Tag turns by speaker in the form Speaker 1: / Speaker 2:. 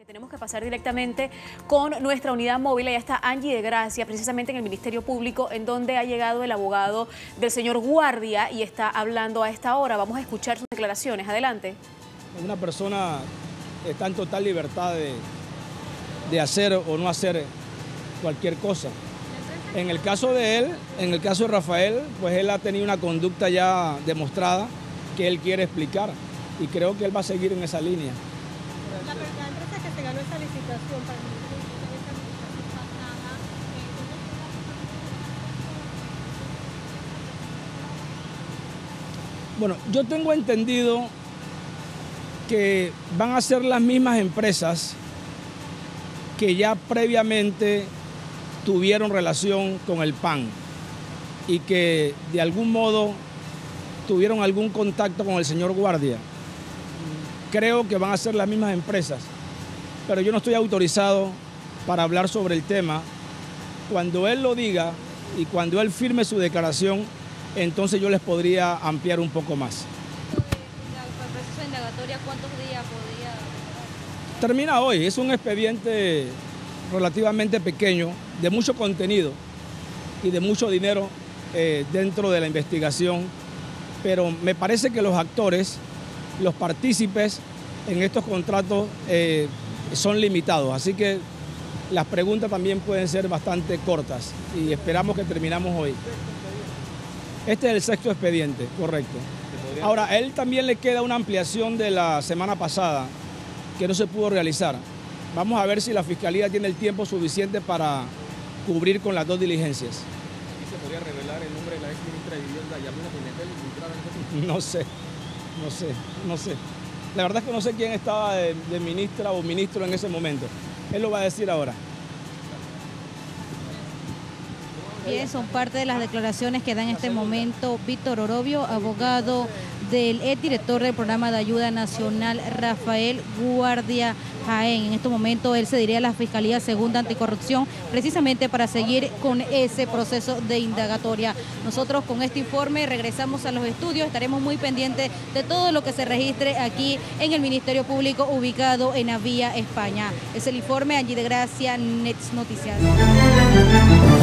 Speaker 1: Tenemos que pasar directamente con nuestra unidad móvil. Allá está Angie de Gracia, precisamente en el Ministerio Público, en donde ha llegado el abogado del señor Guardia y está hablando a esta hora. Vamos a escuchar sus declaraciones. Adelante.
Speaker 2: Una persona está en total libertad de hacer o no hacer cualquier cosa. En el caso de él, en el caso de Rafael, pues él ha tenido una conducta ya demostrada que él quiere explicar y creo que él va a seguir en esa línea.
Speaker 3: La empresa que se ganó esa licitación para el
Speaker 2: Bueno, yo tengo entendido que van a ser las mismas empresas que ya previamente tuvieron relación con el PAN y que de algún modo tuvieron algún contacto con el señor Guardia. Creo que van a ser las mismas empresas, pero yo no estoy autorizado para hablar sobre el tema. Cuando él lo diga y cuando él firme su declaración, entonces yo les podría ampliar un poco más.
Speaker 3: el proceso de indagatoria, ¿cuántos días podría demorar?
Speaker 2: Termina hoy, es un expediente relativamente pequeño, de mucho contenido y de mucho dinero dentro de la investigación, pero me parece que los actores, los partícipes en estos contratos son limitados, así que las preguntas también pueden ser bastante cortas y esperamos que terminamos hoy. Este es el sexto expediente, correcto. Ahora, a él también le queda una ampliación de la semana pasada que no se pudo realizar. Vamos a ver si la Fiscalía tiene el tiempo suficiente para cubrir con las dos diligencias.
Speaker 4: ¿Y se podría revelar el nombre de la ex ministra de Vivienda, Yamina Pimentel, vinculada en este asunto?
Speaker 2: No sé. La verdad es que no sé quién estaba de ministra o ministro en ese momento. Él lo va a decir ahora.
Speaker 5: Bien, son parte de las declaraciones que da en este momento Víctor Orobio, abogado del exdirector del Programa de Ayuda Nacional, Rafael Guardia Jaén. En este momento él se dirige a la Fiscalía Segunda Anticorrupción precisamente para seguir con ese proceso de indagatoria. Nosotros con este informe regresamos a los estudios, estaremos muy pendientes de todo lo que se registre aquí en el Ministerio Público ubicado en Avia, España. Es el informe, Angie de Gracia, Nets Noticias.